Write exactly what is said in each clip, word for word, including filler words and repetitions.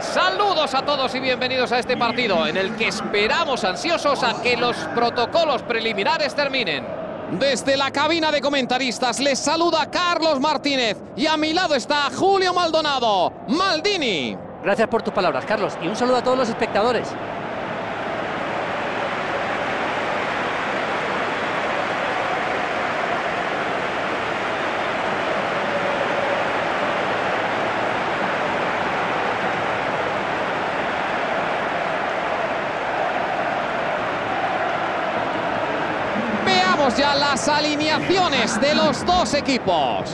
Saludos a todos y bienvenidos a este partido en el que esperamos ansiosos a que los protocolos preliminares terminen. Desde la cabina de comentaristas les saluda Carlos Martínez y a mi lado está Julio Maldonado. Maldini. Gracias por tus palabras, Carlos, y un saludo a todos los espectadores. Ya las alineaciones de los dos equipos.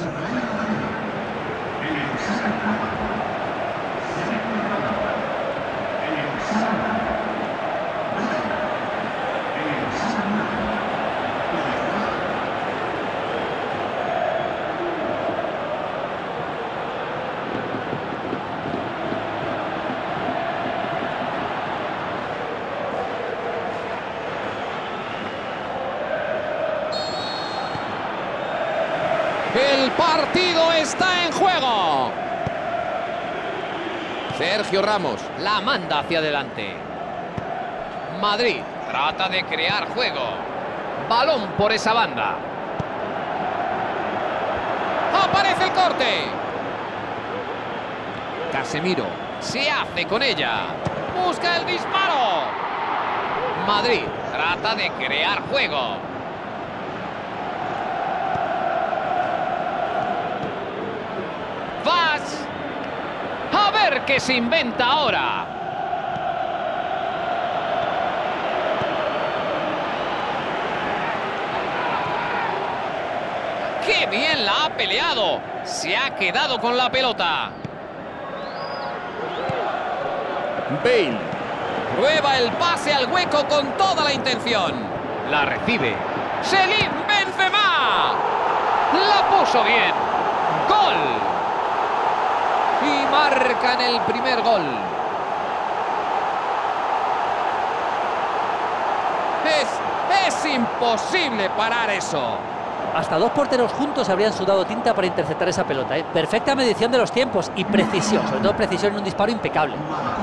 El partido está en juego. Sergio Ramos la manda hacia adelante. Madrid trata de crear juego. Balón por esa banda. Aparece el corte. Casemiro se hace con ella. Busca el disparo. Madrid trata de crear juego. Vas a ver qué se inventa ahora. ¡Qué bien la ha peleado! Se ha quedado con la pelota. Bale prueba el pase al hueco con toda la intención. La recibe. ¡Selim Benzema! La puso bien. ¡Gol! Y marcan el primer gol. Es, es imposible parar eso. Hasta dos porteros juntos habrían sudado tinta para interceptar esa pelota, ¿eh? Perfecta medición de los tiempos y precisión, sobre todo precisión en un disparo impecable.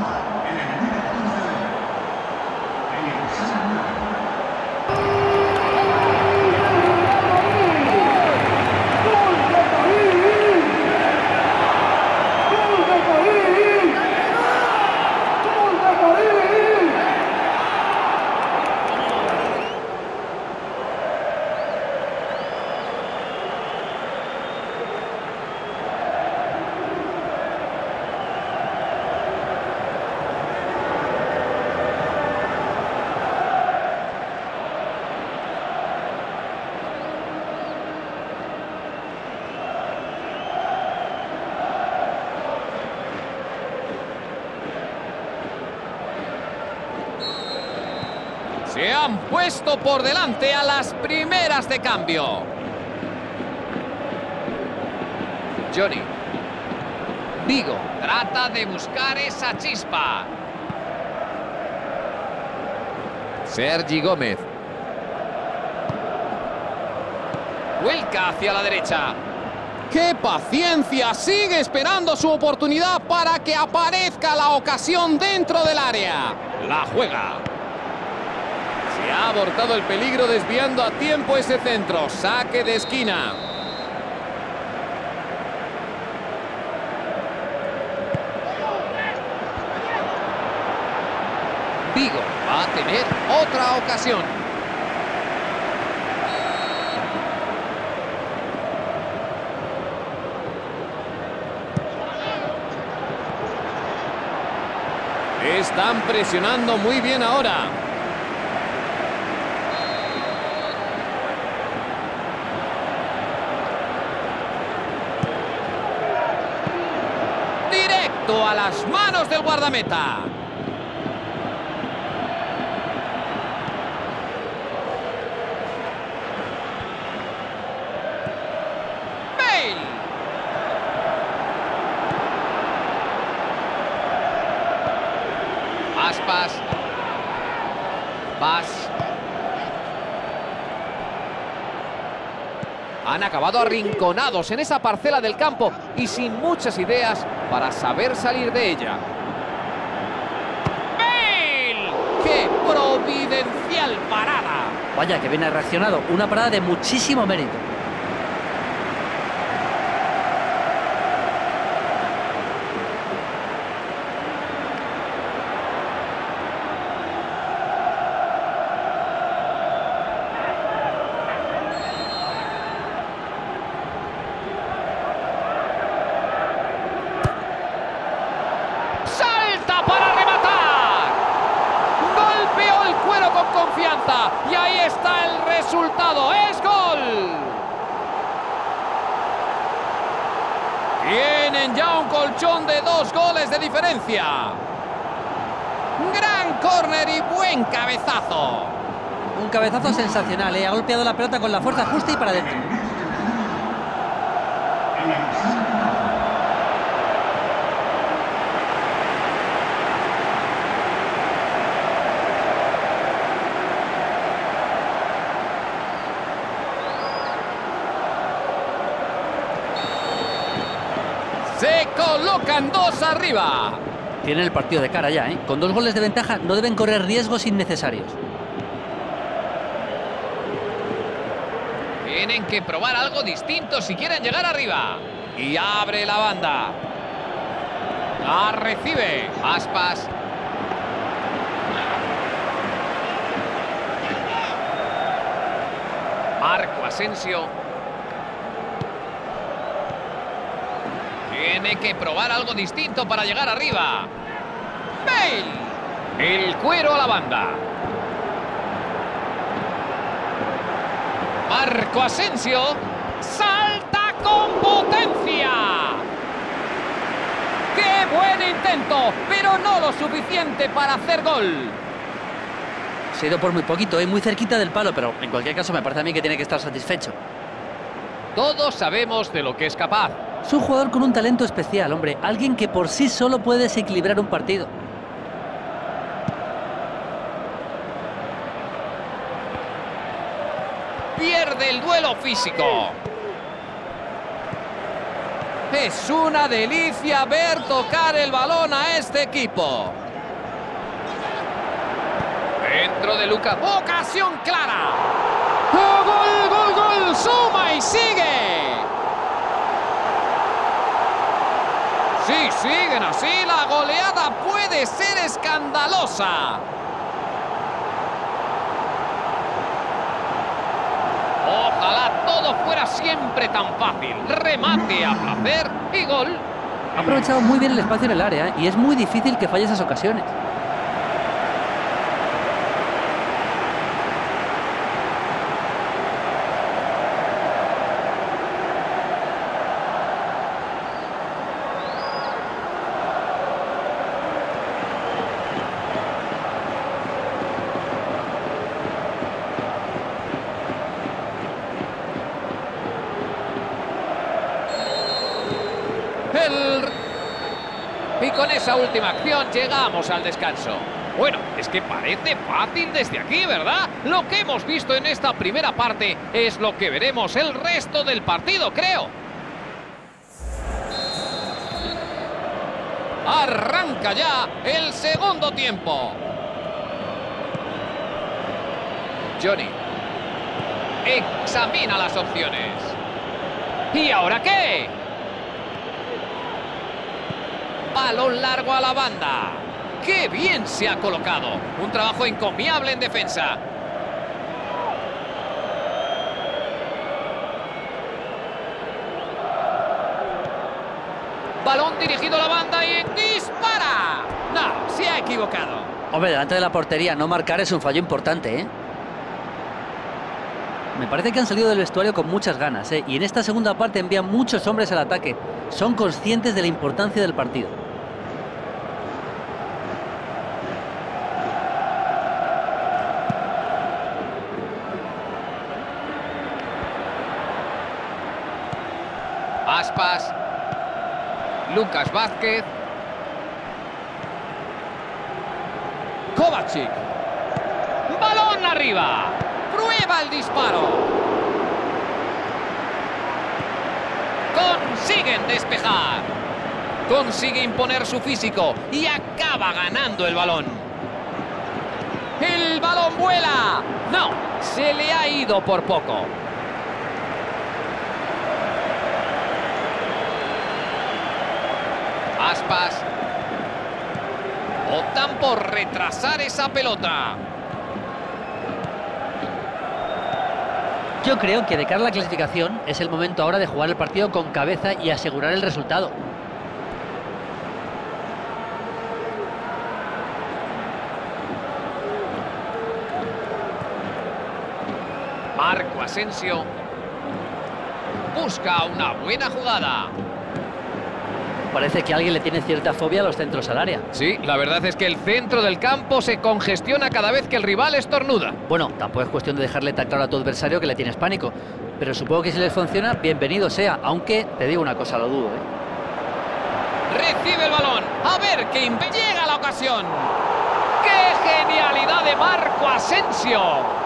Se han puesto por delante a las primeras de cambio. Johnny. Vigo trata de buscar esa chispa. Sergi Gómez. Vuelca hacia la derecha. ¡Qué paciencia! Sigue esperando su oportunidad para que aparezca la ocasión dentro del área. La juega. Se ha abortado el peligro desviando a tiempo ese centro. Saque de esquina. Vigo va a tener otra ocasión. Están presionando muy bien ahora. A las manos del guardameta. Bale. Aspas. Vas. Han acabado arrinconados en esa parcela del campo y sin muchas ideas para saber salir de ella. providencial parada. Vaya, que bien ha reaccionado. Una parada de muchísimo mérito. Y ahí está el resultado, ¡es gol! Tienen ya un colchón de dos goles de diferencia. Gran córner y buen cabezazo. Un cabezazo sensacional, ¿eh? Ha golpeado la pelota con la fuerza justa y para adentro. Se colocan dos arriba. Tienen el partido de cara ya, ¿eh? Con dos goles de ventaja no deben correr riesgos innecesarios. Tienen que probar algo distinto si quieren llegar arriba. Y abre la banda. La recibe. Aspas. Marco Asensio. Tiene que probar algo distinto para llegar arriba. Bale. El cuero a la banda. Marco Asensio. Salta con potencia. ¡Qué buen intento! Pero no lo suficiente para hacer gol. Se ha ido por muy poquito, ¿eh? Muy cerquita del palo, pero en cualquier caso me parece a mí que tiene que estar satisfecho. Todos sabemos de lo que es capaz. Es un jugador con un talento especial, hombre. Alguien que por sí solo puede desequilibrar un partido. Pierde el duelo físico. Es una delicia ver tocar el balón a este equipo. Dentro de Lucas. ¡Ocasión clara! ¡Oh, gol, gol, gol! ¡Suma y sigue! Si siguen así, la goleada puede ser escandalosa. Ojalá todo fuera siempre tan fácil. Remate a placer y gol. Ha aprovechado muy bien el espacio en el área, ¿eh? Y es muy difícil que falle esas ocasiones. El... Y con esa última acción llegamos al descanso. Bueno, es que parece fácil desde aquí, ¿verdad? Lo que hemos visto en esta primera parte es lo que veremos el resto del partido, creo. Arranca ya el segundo tiempo. Johnny examina las opciones. ¿Y ahora qué? Balón largo a la banda. ¡Qué bien se ha colocado! Un trabajo encomiable en defensa. Balón dirigido a la banda y dispara. No, se ha equivocado. Hombre, delante de la portería no marcar es un fallo importante, ¿eh? Me parece que han salido del vestuario con muchas ganas, ¿eh? Y en esta segunda parte envían muchos hombres al ataque. Son conscientes de la importancia del partido. Aspas. Lucas Vázquez. Kovacic. Balón arriba. Prueba el disparo. Consiguen despejar. Consigue imponer su físico y acaba ganando el balón. ¡El balón vuela! No, se le ha ido por poco. Aspas. Optan por retrasar esa pelota. Yo creo que de cara a la clasificación es el momento ahora de jugar el partido con cabeza y asegurar el resultado. Marco Asensio busca una buena jugada. Parece que alguien le tiene cierta fobia a los centros al área. Sí, la verdad es que el centro del campo se congestiona cada vez que el rival estornuda. Bueno, tampoco es cuestión de dejarle tan claro a tu adversario que le tienes pánico. Pero supongo que si les funciona, bienvenido sea. Aunque, te digo una cosa, lo dudo, ¿eh? Recibe el balón. A ver que llega la ocasión. ¡Qué genialidad de Marco Asensio!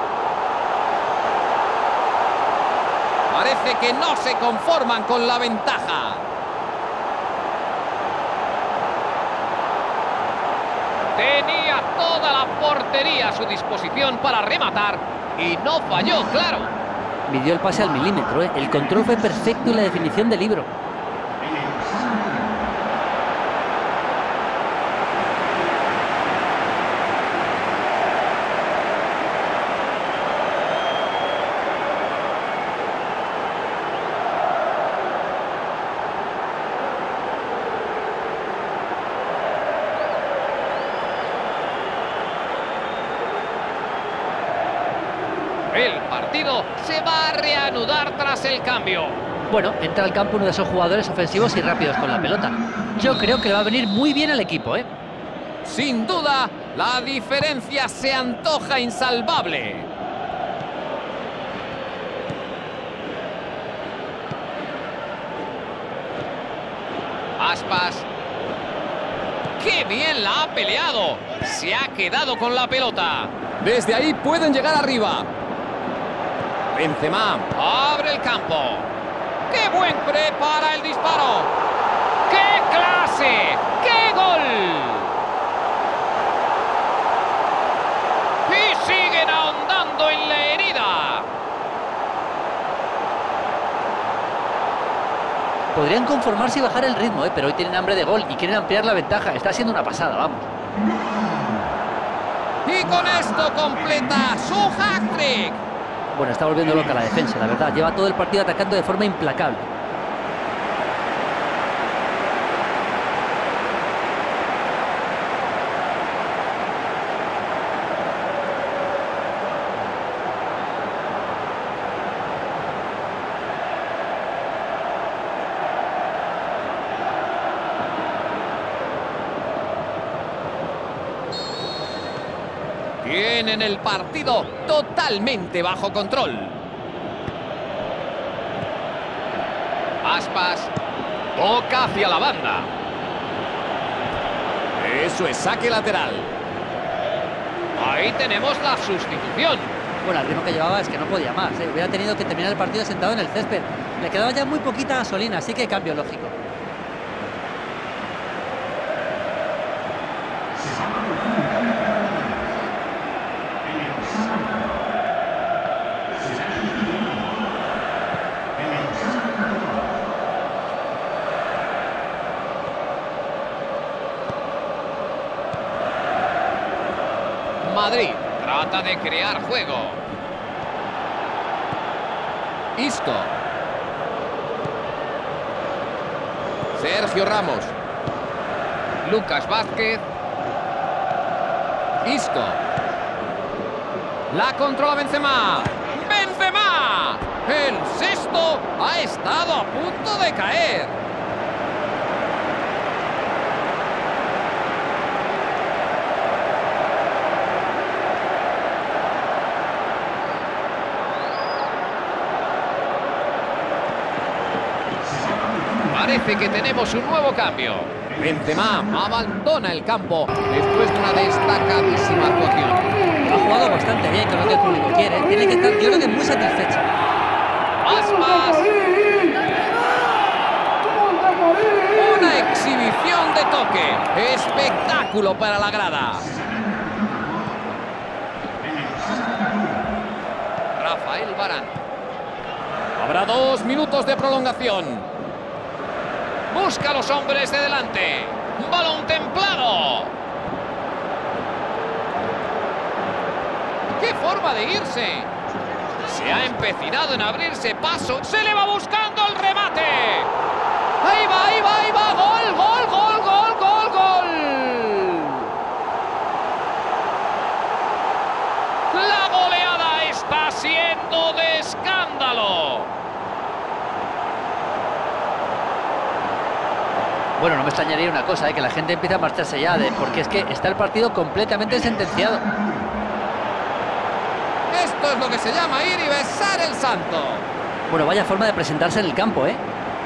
Parece que no se conforman con la ventaja. Tenía toda la portería a su disposición para rematar y no falló, claro. Midió el pase al milímetro, ¿eh? El control fue perfecto y la definición de libro. El partido se va a reanudar tras el cambio. Bueno, entra al campo uno de esos jugadores ofensivos y rápidos con la pelota. Yo creo que le va a venir muy bien al equipo, ¿eh? Sin duda, la diferencia se antoja insalvable. Aspas. ¡Qué bien la ha peleado! Se ha quedado con la pelota. Desde ahí pueden llegar arriba. Benzema abre el campo. ¡Qué buen prepara el disparo! ¡Qué clase! ¡Qué gol! Y siguen ahondando en la herida. Podrían conformarse y bajar el ritmo, ¿eh? Pero hoy tienen hambre de gol y quieren ampliar la ventaja. Está siendo una pasada, vamos. Y con esto completa su hat-trick. Bueno, está volviendo loca la defensa, la verdad. Lleva todo el partido atacando de forma implacable. Tienen el partido totalmente bajo control. Aspas toca hacia la banda. Eso es saque lateral. Ahí tenemos la sustitución. Bueno, el ritmo que llevaba es que no podía más, ¿eh? Hubiera tenido que terminar el partido sentado en el césped. Le quedaba ya muy poquita gasolina, así que cambio lógico. Madrid trata de crear juego. Isco. Sergio Ramos. Lucas Vázquez. Isco. La controla Benzema. ¡Benzema! El sexto ha estado a punto de caer. Parece que tenemos un nuevo cambio. Benzema abandona el campo después de una destacadísima actuación. Ha jugado bastante bien con lo que el público quiere. Tiene que estar, yo creo que muy satisfecho. Aspas. Una exhibición de toque. Espectáculo para la grada. Rafael Varane. Habrá dos minutos de prolongación. Busca a los hombres de delante. Balón templado. ¡Qué forma de irse! Se ha empecinado en abrirse paso. ¡Se le va buscando el remate! ¡Ahí va, ahí va, ahí va! ¡Gol, gol, gol, gol, gol, gol! La goleada está siendo de escándalo. Bueno, no me extrañaría una cosa, ¿eh? Que la gente empiece a marcharse ya, de, porque es que está el partido completamente sentenciado. Esto es lo que se llama ir y besar el santo. Bueno, vaya forma de presentarse en el campo, ¿eh?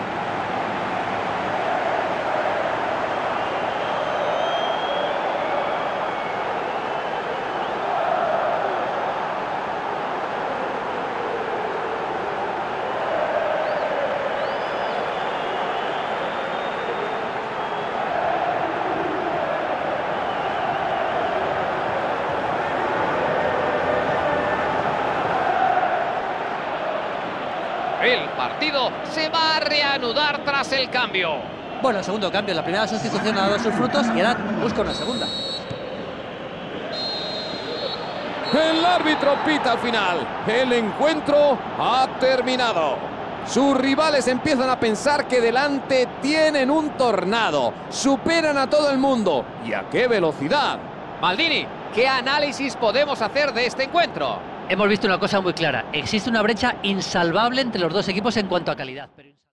El partido se va a reanudar tras el cambio. Bueno, segundo cambio. La primera sustitución ha dado sus frutos y ahora busca una segunda. El árbitro pita al final. El encuentro ha terminado. Sus rivales empiezan a pensar que delante tienen un tornado. Superan a todo el mundo. ¿Y a qué velocidad? Maldini, ¿qué análisis podemos hacer de este encuentro? Hemos visto una cosa muy clara. Existe una brecha insalvable entre los dos equipos en cuanto a calidad. Pero...